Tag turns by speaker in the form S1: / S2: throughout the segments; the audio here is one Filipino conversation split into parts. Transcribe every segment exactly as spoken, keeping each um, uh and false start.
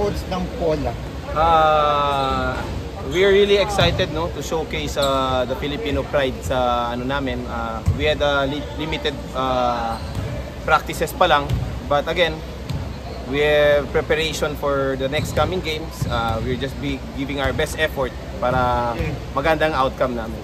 S1: coach ng Pola?
S2: Uh, we're really excited, no, to showcase uh, the Filipino pride sa ano namin. Uh, we had a li limited uh, practices pa lang, but again, we have preparation for the next coming games. Uh, we're just be giving our best effort para magandang outcome namin.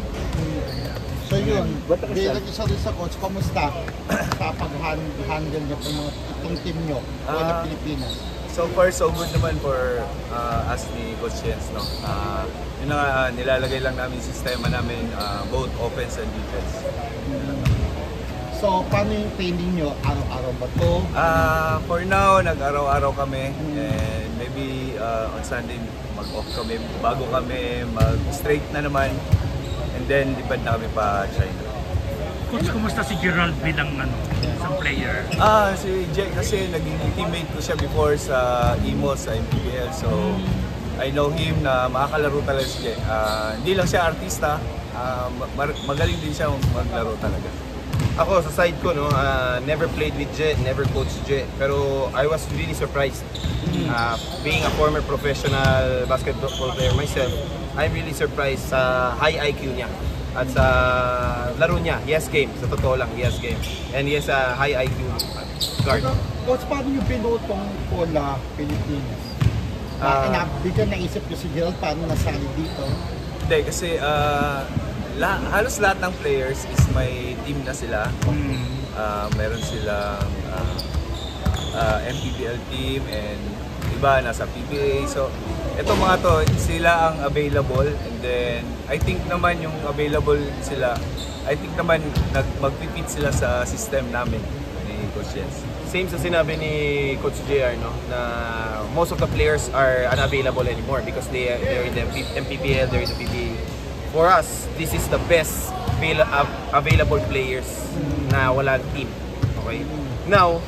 S1: So yun, bilang isa rin sa coach, kamusta sa pag-handle niyo po mga itong team niyo, Pola uh, Pilipinas?
S3: So far, so good naman for uh, us ni Coach Jens, no? Uh, yun na uh, nilalagay lang namin yung sistema namin, uh, both offense and defense.
S1: Hmm. So, paano yung training nyo? Araw-araw ba ito?
S3: Uh, for now, nag-araw-araw kami. Hmm. And maybe uh, on Sunday, mag-off kami, bago kami, mag-straight na naman. And then, lipad na kami pa China.
S4: Coach, kumusta si Gerald bilang ano, isang player?
S3: Ah, si Jay kasi naging teammate ko siya before sa I M O S, sa M P B L. So, I know him na makakalaro talaga si Jay. Uh, hindi lang siya artista, uh, magaling din siya maglaro talaga.
S2: Ako, sa side ko, no, uh, never played with Jay, never coached Jay. Pero I was really surprised. Uh, being a former professional basketball player myself, I'm really surprised sa high I Q niya. At sa laro niya, he has game. Sa totoo lang, he has game. And he has a high I Q guard.
S1: Coach, paano yung pinutong Pola Pilipinas? Uh, uh, Bigyan naisip ko si Gerald, paano nasali dito?
S3: Hindi, kasi uh, lah halos lahat ng players is may team na sila. Uh, meron silang uh, uh, M P B L team and iba nasa P B A. So, etong mga to, sila ang available and then I think naman yung available sila, I think naman mag-fit sila sa system namin ni Coach Jens.
S2: Same sa sinabi ni Coach J R, no, na most of the players are unavailable anymore because they they're in the M P B L, they're in the P B A. For us, this is the best available players na walang team. Okay? Now,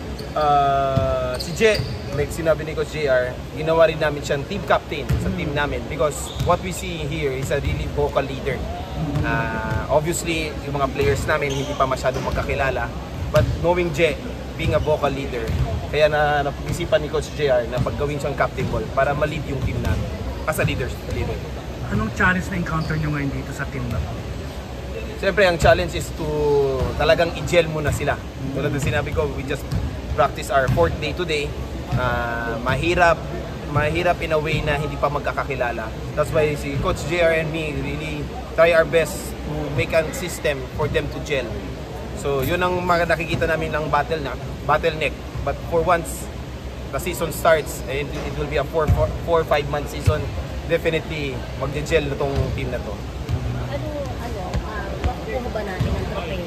S2: uh, si J, like sinabi ni Coach J R, ginawa rin namin siyang team captain sa team namin because what we see here is a really vocal leader. Uh, obviously, yung mga players namin hindi pa masyadong magkakilala, but knowing J, being a vocal leader, kaya na napag-isipan ni Coach J R na paggawin siyang captain ball para ma-lead yung team namin as a leader. leader.
S4: Anong challenge na encounter nyo ngayon dito sa team na to?
S2: Siyempre, ang challenge is to talagang i-gel muna sila. Tulad ng sinabi ko, we just practice our fourth day today. Uh, mahirap, mahirap in a way na hindi pa magkakakilala. That's why si Coach J R and me really try our best to make a system for them to gel. So yun ang mga nakikita namin ng battle na, bottleneck. But for once the season starts, and it will be a four, four, four five month season, definitely mag-gel na tong team na to.
S5: Ano, ano, uh, makukuha ba natin ang trofeo?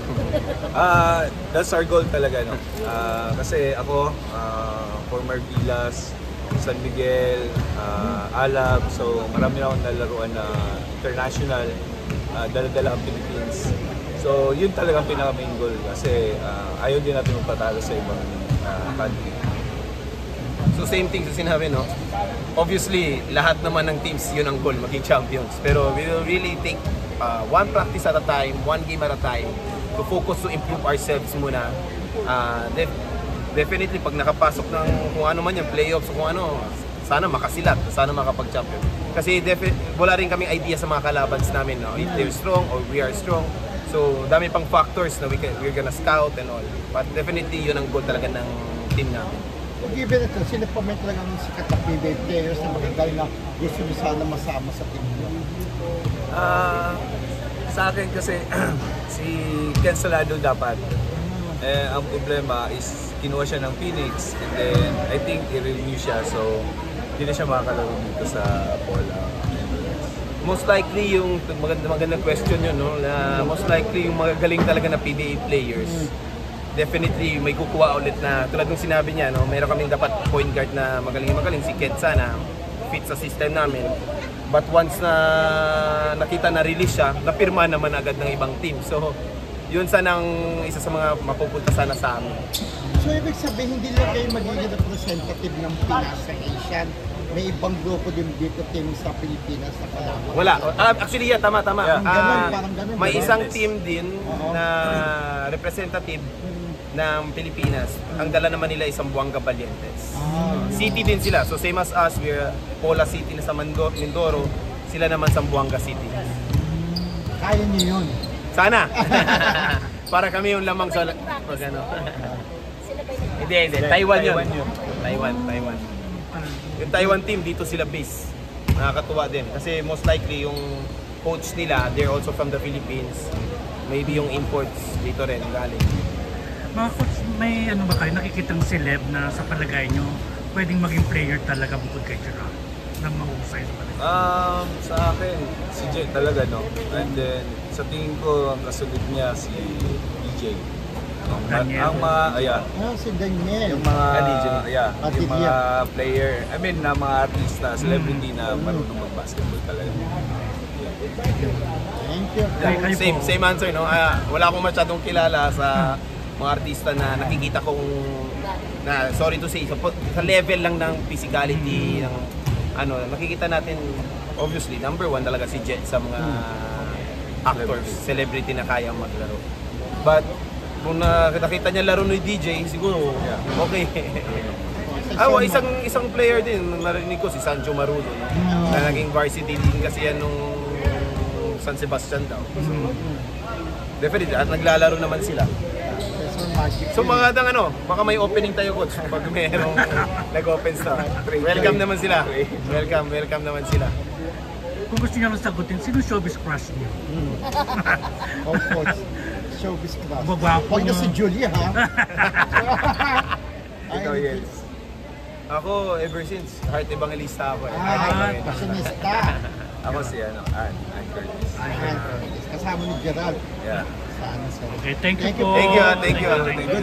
S3: uh, that's our goal talaga, no? Uh, kasi ako, uh, former Gilas, San Miguel, uh, Alab, so marami na akong nalaruan na international, uh, dala-dala ang Philippines. So yun talagang pinaka-main goal kasi uh, ayaw din natin magpatalo sa ibang uh, country.
S2: So same thing sa sinabi, no? Obviously, lahat naman ng teams yun ang goal, maging champions. Pero we will really take uh, one practice at a time, one game at a time, to focus to improve ourselves muna. Uh, def definitely, pag nakapasok ng kung ano man yung playoffs, kung ano, sana makasilat, sana makapag-champion. Kasi wala rin kaming idea sa mga kalabans namin, no? If they're strong or we are strong. So, dami pang factors na we can, we're gonna scout and all. But definitely, yun ang goal talaga ng team namin.
S1: Given ito, sino pa may talagang sikat na P B A players na magagaling na gusto nyo sana masama sa team nyo?
S3: Uh, sa akin kasi, si Ken Salado dapat. Eh, ang problema is kinuha siya ng Phoenix and then I think i-renew siya so hindi na siya makakalaro dito sa Pola.
S2: Most likely yung maganda magandang question yun, no, na most likely yung magagaling talaga na P B A players, mm. definitely may kukuha ulit na tulad ng sinabi niya, no, mayroon kaming dapat point guard na magaling magaling si Ketsa na fit sa system namin. But once na nakita na release siya, napirma naman agad ng ibang team. So yun sanang isa sa mga mapupunta sana sa amin.
S1: So ibig sabihin hindi lang kayo magiging representative ng Pinas sa Asian? May ibang grupo din dito team sa Pilipinas na kalaban?
S2: Wala. Uh, actually, yeah, tama, tama.
S3: Yeah.
S2: Uh,
S1: Ganun, parang ganun,
S2: may
S1: ganun.
S2: isang team din
S1: uh-huh.
S2: na representative, ng Pilipinas. Ang dala naman nila isang Buanga Valientes.
S1: Ah,
S2: City din sila. So same as us, we're Pola City na sa Mando- Mindoro. Sila naman sa Buanga City.
S1: kaya niyo yun.
S2: Sana! Para kami yung lamang sa... Pag ano.
S5: Sila ba yung
S2: Hindi, hindi. Taiwan yun.
S3: Taiwan yun.
S2: Taiwan, Taiwan. Yung Taiwan team, dito sila base. Nakakatuwa din. Kasi most likely yung coach nila, they're also from the Philippines. Maybe yung imports dito rin galing.
S4: Mga coach, may ano ba kayo, nakikitang celeb na sa palagay nyo, pwedeng maging player talaga bukod kay Gerald na mahusay sa palagay?
S3: Um, sa akin, si Jay talaga, no? And then, sa tingin ko, ang kasunod niya si D J. Ang,
S4: Daniel.
S3: ang mga, ayan,
S1: Ah, si Daniel.
S3: yung mga,
S2: Ah, D J.
S3: yeah,
S1: Pati
S3: yung mga player, I mean, na mga artista, celebrity na marunong mag-basketball talaga.
S1: Thank you.
S4: Kayo- kayo
S2: Same,
S4: po.
S2: same answer, no? Ah, wala akong masyadong kilala sa mga artista na nakikita kong na sorry to say sa, sa level lang ng physicality ng ano nakikita natin obviously number one talaga si Jet sa mga actors, celebrity na kaya maglaro. But kung na, nakita niya laro ni D J siguro okay. Ah, well, isang isang player din narinig ko si Sancho Marudo, no? Na naging varsity din kasi yan nung San Sebastian daw. So, definitely at naglalaro naman sila.
S1: Professor Magic.
S2: So mga dang ano, baka may opening tayo coach pag mayroong nag-open star. Welcome naman sila. Welcome, welcome naman sila.
S4: Kung gusto nyo lang sagutin, sino showbiz crush niyo?
S1: Of course. Showbiz class.
S4: Magwapo
S1: Huwag na
S4: niyo.
S1: si Julia, ha?
S3: Ikaw,
S1: Ay,
S3: Jens.
S2: Ako ever since Heart Evangelista ako eh. Heart
S1: Ah,
S2: Evangelista.
S1: fashionista.
S3: Ako si, ano, Ann, Ann Curtis.
S1: Ayan, kasama ni Gerald.
S3: Yeah.
S1: Sana sa...
S4: Okay, thank you
S1: Thank you
S4: po.
S2: Thank you, ah, thank you, ah,
S4: Thank you.
S2: thank you.